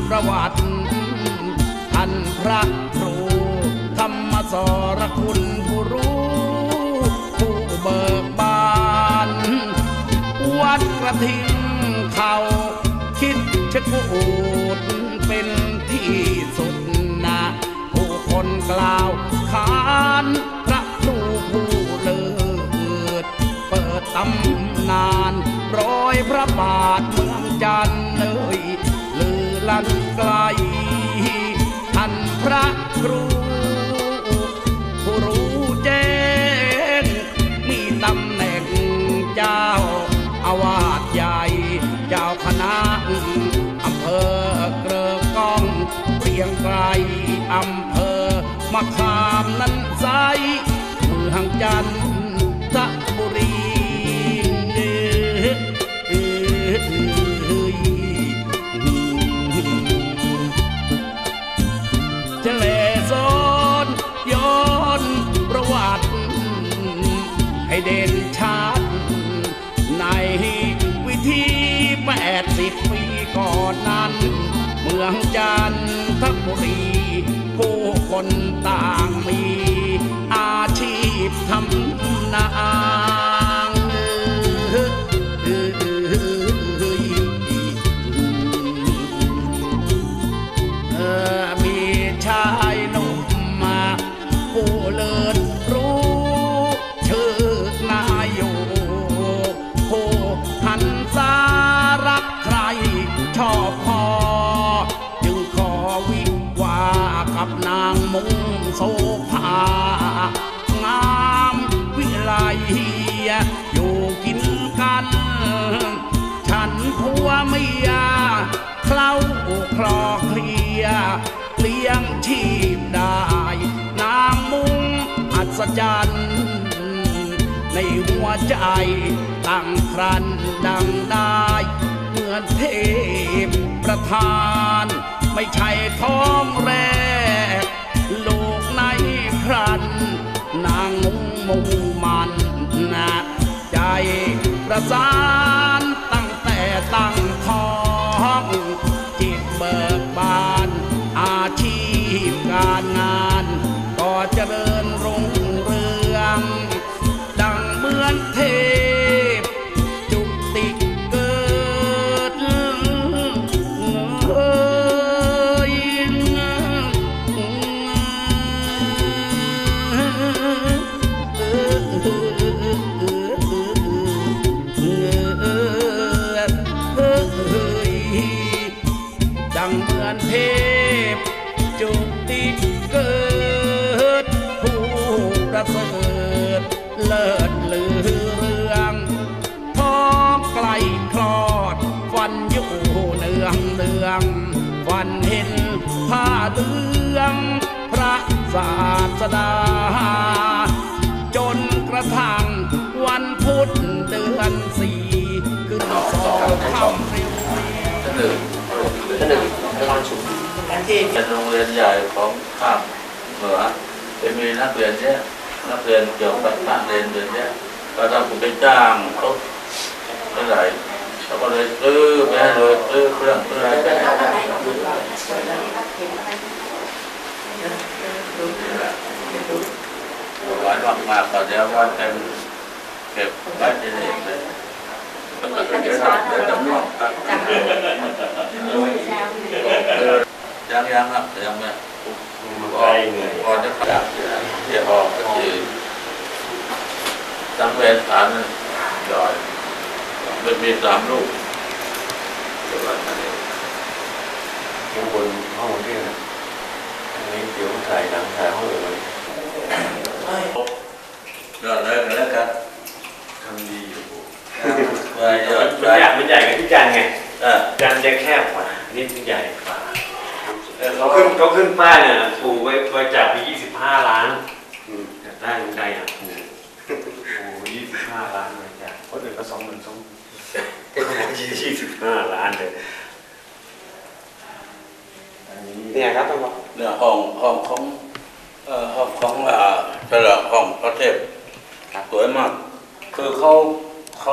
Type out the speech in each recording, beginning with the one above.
ประวัติท่านพระครูธรรมสรคุณผู้รู้ผู้เบิกบานวัดกระทิงเขาคิดชะกูดเป็นที่สุดนะผู้คนกล่าวขานพระครูผู้เลิศเปิดตำนานร้อยพระบาทเมืองจันทร์เลยลือลั่นไกลท่านพระครูผู้รู้แจ้งมีตำแหน่งเจ้าอาวาสใหญ่เจ้าคณะอำเภอเกลือก้องเรียงไกลอำเภอมะขามนั้นไซเมืองจันทบุรีจะเลซ้อนย้อนประวัติให้เด่นชัดในวิธี80 ปีก่อนนั้นเมืองจันทบุรีผู้คนต่างมีอาชีพทำนามีชายหนุ่มมาผู้เลิศรู้ชื่อนายอยู่ผู้หันสารักใครชอบพอจึงขอวิวากับนางมุงโสภางามวิไลอยู่กินกันฉันผัวเมียเคล้าคลอเคลียเลี้ยงชีพได้นางมุงอัศจรรย์ในหัวใจตั้งครันดังได้เหมือนเทพประทานไม่ใช่ท้องแรกลูกในครันนางมุงมุ่งมันนะใจประสานตั้งแต่ตั้งท้องจิตเบิกบานอาชีพการงานก็เจริญรุ่งเรืองดังเหมือนเทพจุติเกิดดังเหมือนเทพจุติเกิดผู้ประเสริฐเลิศลือเรืองท้องไกลคลอดฟันอยู่เนืองฟันเห็นผ้าเหลืองพระศาสดาจนกระทั่งวันพุธเดือน4ขึ้น2 ค่ำเร็วเป็นโรงเรียนใหญ่ของภาคเหนือจะมีนักเรียนเยอะนักเรียนเกี่ยวกับการเรียนเยอะก็ถ้าผมไปจ้างเขาเท่าไหร่เขาก็เลยซื้อไปเลยซื้อเครื่องซื้ออะไรไปหวานมากๆก็เดี๋ยวว่าเต็มเก็บไว้ที่นี่เลยยังครับยังไม่พอจะจับเดี๋ยวพอก็คือตั้งเวรฐานย่อยมันมี3 ลูกข้างบนห้องที่นะอันนี้เดี๋ยวถ่ายหนังถ่ายห้องเลยยอดเลยกันแล้วกันทำดีอยู่มันใหญ่กับที่จันไงจันจะแคบกว่านี่มันใหญ่กว่าเขาขึ้นป้ายเนี่ยถูกไว้บริจาคไป25 ล้านได้มันใดอ่ะถูก25 ล้านบริจาคคนอื่นก็25 ล้านเลยเนี่ยครับต้องบอกเนี่ยห้องของเฉลิมห้องพระเทพสวยมากคือเขา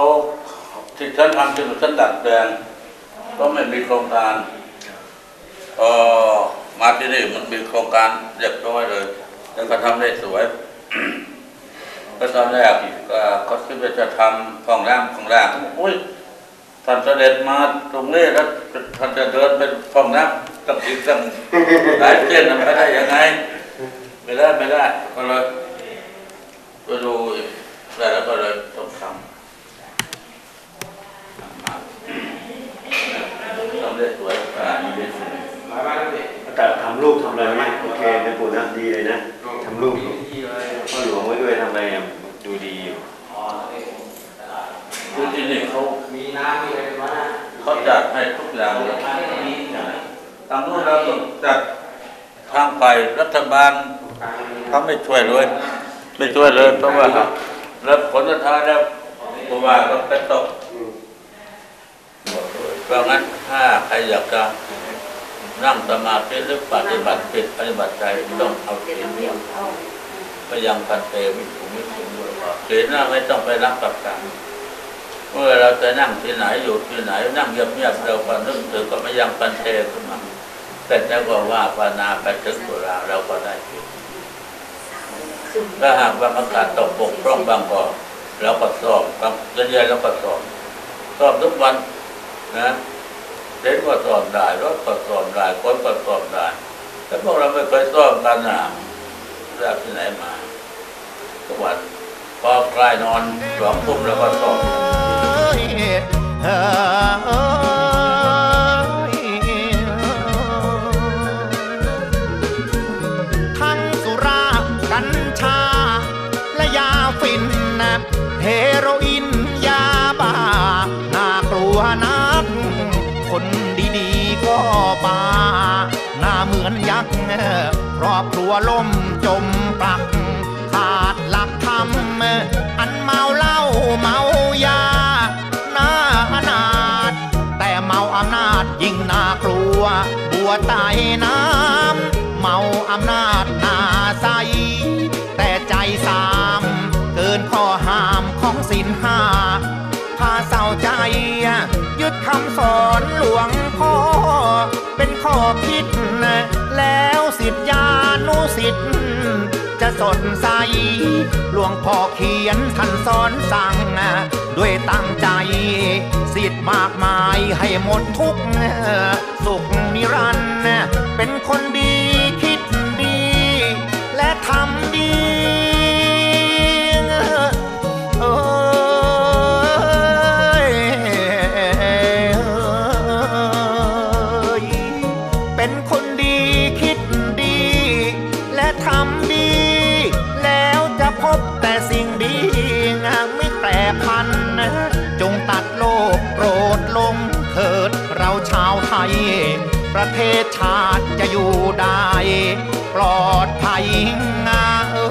ที่ฉันทำจนฉันดัดแปลงก็ไม่มีโครงการมาที่นี่มันมีโครงการเรียบร้อยเลยแล้วก็ทำได้สวย ก็ตอนแรกก็คิดว่าจะทำห้องน้ำข้างล่างอุ้ยท่านเสด็จมาตรงนี้แล้วท่านจะเดินเป็นห้องน้ำกับอีกตั้งหลายเส้นไม่ได้ยังไงไม่ได้ก็เลยไปดูได้แล้วก็เลยต้องทำได้สวยได้สวยแต่ทำรูปทำอะไรไหมโอเคในปู่นะดีเลยนะทำรูปพ่อหลวงไว้ด้วยทำอะไรดูดีอยู่คือที่นี่เขามีน้ำมีอะไรมาเขาจัดให้ทุกอย่างเลยทางนู้นเราต้องจัดทางไปรัฐบาลเขาไม่ช่วยเลยเพราะว่าแล้วผลสุดท้ายแล้วผู้ว่าก็ไปตกเพราะงั้นถ้าใครอยากจะนั่งสมาธิหรือปฏิบัติจิตปฏิบัติใจต้องเอาศีลพยายามกันเตวิสุมิสุด้วยศีลน่ะไม่ต้องไปรับกับการเมื่อเราจะนั่งที่ไหนอยู่ที่ไหนนั่งเงียบๆเราก็นึกถึงก็พยายามกันเตขึ้นมาแต่แล้วก็ว่าภาวนาไปถึงเวลาเราก็ได้ศีลถ้าหากว่ามันขาดตกบกพร่องบางก็เราก็สอบครับเย็นๆเราก็สอบทุกวันนะเด็กก็สอบได้รถก็สอบได้คนก็สอบได้แต่พวกเราไม่เคยสอบกันนะจากที่ไหนมาทุกวันพอใกล้นอน2 ทุ่มแล้วก็สอบทั้งสุรากัญชาและยาฝิ่นเฮโรอีนยาบ้าน่ากลัวนักคนดีๆก็บ้าหน้าเหมือนยักษ์ครอบครัวล่มจมปลักขาดหลักธรรมอันเมาเหล้าเมายาน่าอนาถแต่เมาอำนาจยิ่งน่ากลัวบัวใต้น้ำเมาอำนาจน่าใสแต่ใจสามเกินข้อห้ามของศีลห้าพาเศร้าใจยึดคำสอนหลวงพ่อเป็นข้อคิดแล้วศิษยานุศิษย์จะสดใสหลวงพ่อเขียนท่านสอนสั่งด้วยตั้งใจศิษย์มากมายให้หมดทุกสุขนิรันดร์เป็นคนดีคิดดีและทำดีเป็นคนดีคิดดีและทำดีแล้วจะพบแต่สิ่งดีไม่แปรพันจงตัดโลภโกรธลงเถิดเราชาวไทยประเทศชาติจะอยู่ได้ปลอดภัย